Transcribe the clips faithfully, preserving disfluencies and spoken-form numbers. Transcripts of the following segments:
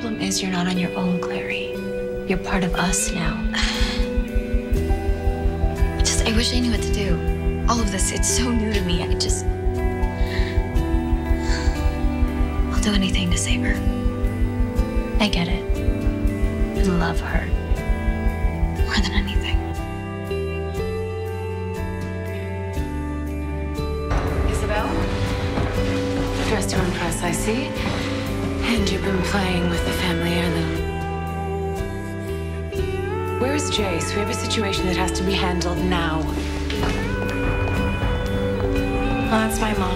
problem is you're not on your own, Clary. You're part of us now. Just, I wish I knew what to do. All of this, it's so new to me. I just... I'll do anything to save her. I get it. You love her. More than anything. Isabelle? Dressed to impress, I see. And you've been playing with the family heirloom. Where's Jace? We have a situation that has to be handled now. Well, that's my mom.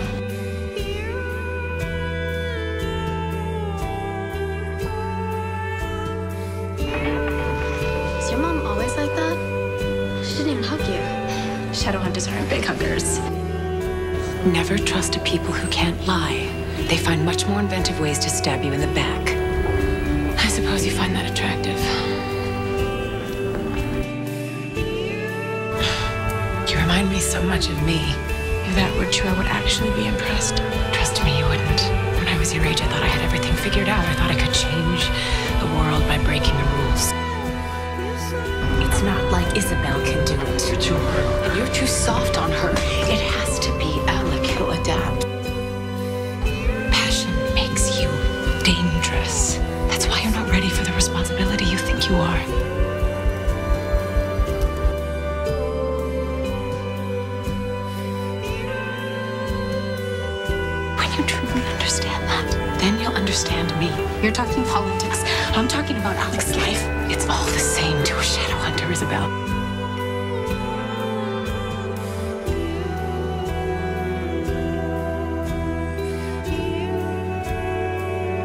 Is your mom always like that? She didn't even hug you. Shadowhunters aren't big huggers. Never trust a people who can't lie. They find much more inventive ways to stab you in the back. I suppose you find that attractive. You remind me so much of me. If that were true, I would actually be impressed. Trust me, you wouldn't. When I was your age, I thought I had everything figured out. I thought I could change the world by breaking the rules. It's not like Isabelle can do it. But you are. And you're too soft on her. It has to be Alec who'll adapt. Passion makes you dangerous. That's why you're not ready for the responsibility you think you are. When you truly understand that, then you'll understand me. You're talking politics. I'm talking about Alec's life. It's all the same to a Shadowhunter, Isabelle.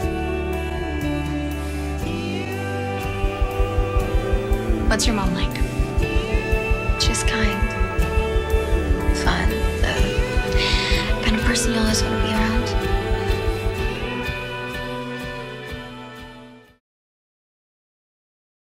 What's your mom like?